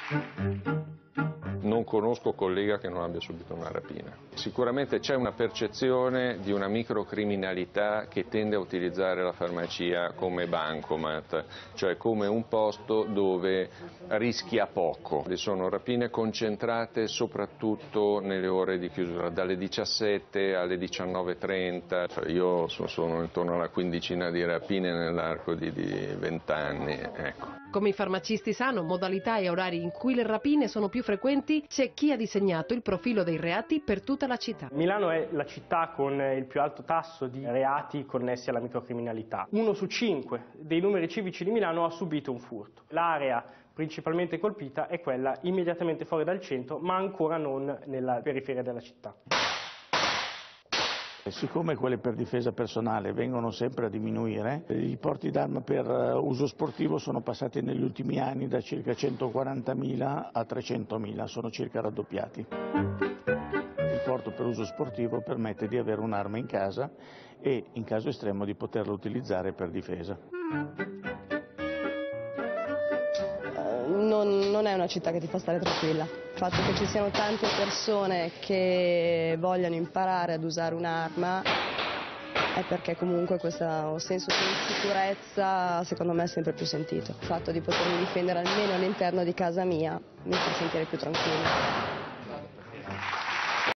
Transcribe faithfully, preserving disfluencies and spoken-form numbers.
Non conosco collega che non abbia subito una rapina. Sicuramente c'è una percezione di una microcriminalità che tende a utilizzare la farmacia come bancomat, cioè come un posto dove rischia poco. Sono rapine concentrate soprattutto nelle ore di chiusura, dalle diciassette alle diciannove e trenta. Cioè io sono intorno alla quindicina di rapine nell'arco di vent'anni. Ecco. Come i farmacisti sanno, modalità e orari in cui le rapine sono più frequenti, c'è chi ha disegnato il profilo dei reati per tutta la città. Milano è la città con il più alto tasso di reati connessi alla microcriminalità. Uno su cinque dei numeri civici di Milano ha subito un furto. L'area principalmente colpita è quella immediatamente fuori dal centro, ma ancora non nella periferia della città. Siccome quelle per difesa personale vengono sempre a diminuire, i porti d'arma per uso sportivo sono passati negli ultimi anni da circa centoquarantamila a trecentomila, sono circa raddoppiati. Il porto per uso sportivo permette di avere un'arma in casa e, in caso estremo, di poterla utilizzare per difesa. Non, non è una città che ti fa stare tranquilla. Il fatto che ci siano tante persone che vogliono imparare ad usare un'arma è perché comunque questo senso di insicurezza secondo me è sempre più sentito. Il fatto di potermi difendere almeno all'interno di casa mia mi fa sentire più tranquilla.